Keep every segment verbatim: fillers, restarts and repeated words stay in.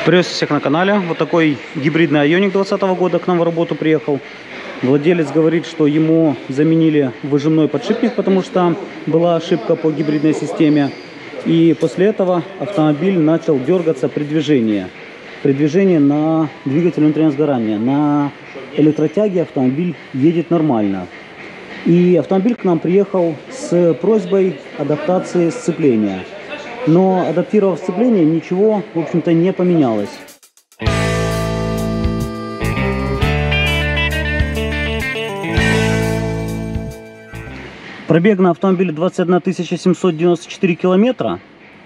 Приветствую всех на канале. Вот такой гибридный Айоник двадцатого года к нам в работу приехал. Владелец говорит, что ему заменили выжимной подшипник, потому что была ошибка по гибридной системе. И после этого автомобиль начал дергаться при движении. При движении на двигатель внутреннего сгорания. На электротяге автомобиль едет нормально. И автомобиль к нам приехал с просьбой адаптации сцепления. Но адаптировав сцепление, ничего, в общем-то, не поменялось. Пробег на автомобиле двадцать одна тысяча семьсот девяносто четыре километра.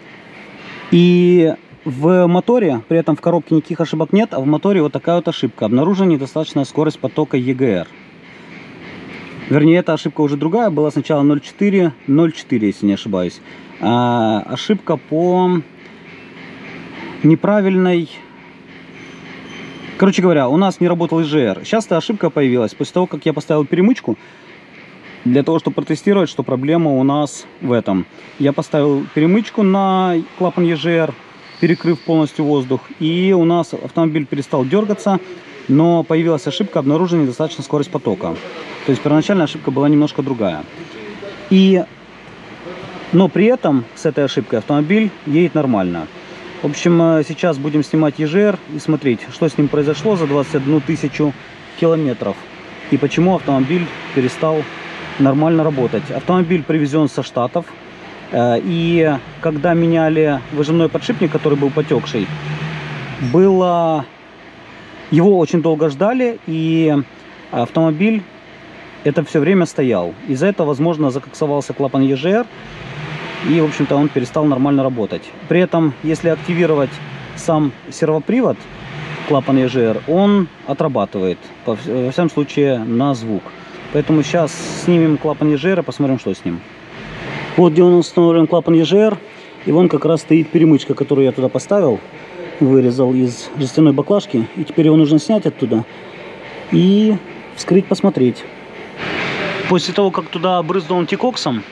И в моторе, при этом в коробке никаких ошибок нет, а в моторе вот такая вот ошибка. Обнаружена недостаточная скорость потока и джи ар. Вернее, эта ошибка уже другая, была сначала ноль четыре ноль четыре, если не ошибаюсь. А, ошибка по неправильной... Короче говоря, у нас не работал и джи ар. Сейчас эта ошибка появилась после того, как я поставил перемычку. Для того, чтобы протестировать, что проблема у нас в этом. Я поставил перемычку на клапан и джи ар, перекрыв полностью воздух. И у нас автомобиль перестал дергаться, но появилась ошибка, обнаружена недостаточная скорость потока. То есть первоначальная ошибка была немножко другая. И... Но при этом с этой ошибкой автомобиль едет нормально. В общем, сейчас будем снимать и джи ар и смотреть, что с ним произошло за двадцать одну тысячу километров. И почему автомобиль перестал нормально работать. Автомобиль привезен со Штатов. И когда меняли выжимной подшипник, который был потекший, было... его очень долго ждали, и автомобиль это все время стоял. Из-за этого, возможно, закоксовался клапан и джи ар, и, в общем-то, он перестал нормально работать. При этом, если активировать сам сервопривод клапана и джи ар, он отрабатывает, во всяком случае, на звук. Поэтому сейчас снимем клапан и джи ар и посмотрим, что с ним. Вот где у нас установлен клапан и джи ар, и вон как раз стоит перемычка, которую я туда поставил, вырезал из жестяной баклажки. И теперь его нужно снять оттуда и вскрыть, посмотреть. После того, как туда обрызнул антикоксом,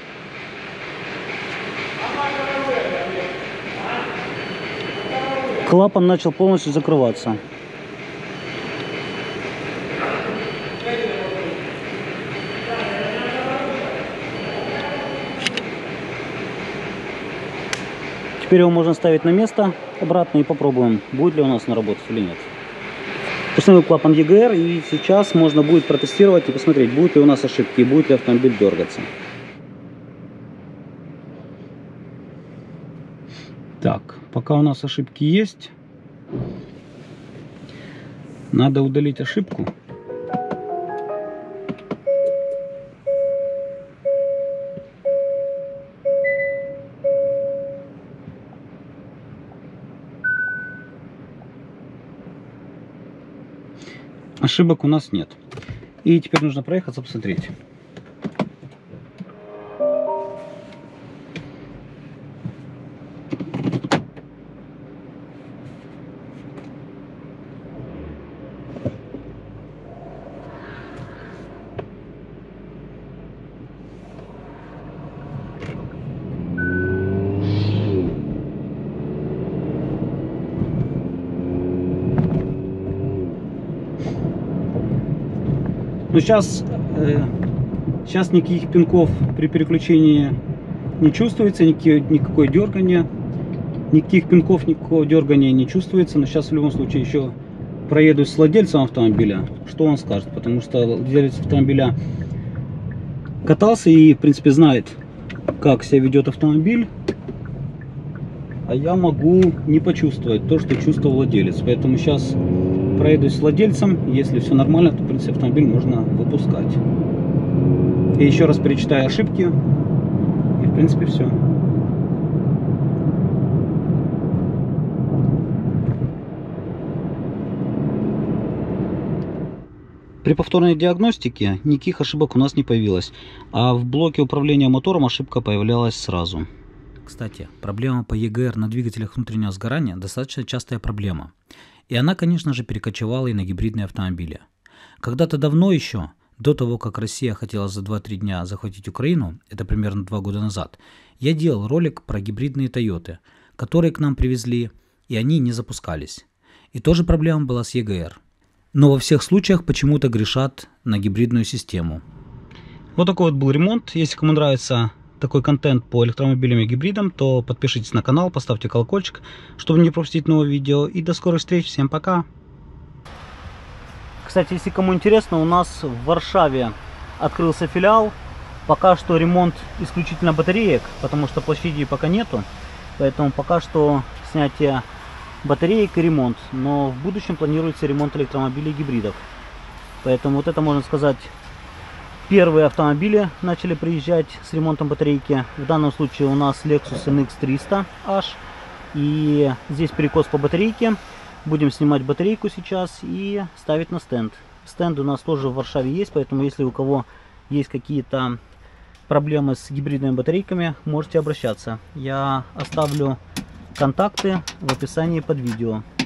клапан начал полностью закрываться. Теперь его можно ставить на место обратно и попробуем, будет ли у нас наработать или нет. Установил клапан и джи ар, и сейчас можно будет протестировать и посмотреть, будет ли у нас ошибки, и будет ли автомобиль дергаться. Так, пока у нас ошибки есть, надо удалить ошибку. Ошибок у нас нет. И теперь нужно проехаться, посмотреть. Но сейчас, э, сейчас никаких пинков при переключении не чувствуется, никакие, никакое дергание, никаких пинков, никакого дергания не чувствуется. Но сейчас в любом случае еще проеду с владельцем автомобиля, что он скажет, потому что владелец автомобиля катался и, в принципе, знает, как себя ведет автомобиль, а я могу не почувствовать то, что чувствовал владелец. Поэтому сейчас проедусь с владельцем, если все нормально, то, в принципе, автомобиль можно выпускать. И еще раз перечитаю ошибки, и, в принципе, все. При повторной диагностике никаких ошибок у нас не появилось, а в блоке управления мотором ошибка появлялась сразу. Кстати, проблема по и джи ар на двигателях внутреннего сгорания достаточно частая проблема. И она, конечно же, перекочевала и на гибридные автомобили. Когда-то давно еще, до того, как Россия хотела за два-три дня захватить Украину, это примерно два года назад, я делал ролик про гибридные Тойоты, которые к нам привезли, и они не запускались. И тоже проблема была с и джи эр. Но во всех случаях почему-то грешат на гибридную систему. Вот такой вот был ремонт. Если кому нравится такой контент по электромобилям и гибридам, то подпишитесь на канал, поставьте колокольчик, чтобы не пропустить новые видео. И до скорых встреч. Всем пока. Кстати, если кому интересно, у нас в Варшаве открылся филиал. Пока что ремонт исключительно батареек, потому что площади пока нету. Поэтому пока что снятие батареек и ремонт. Но в будущем планируется ремонт электромобилей и гибридов. Поэтому вот это, можно сказать, первые автомобили начали приезжать с ремонтом батарейки. В данном случае у нас Lexus эн икс триста эйч. И здесь перекос по батарейке. Будем снимать батарейку сейчас и ставить на стенд. Стенд у нас тоже в Варшаве есть, поэтому если у кого есть какие-то проблемы с гибридными батарейками, можете обращаться. Я оставлю контакты в описании под видео.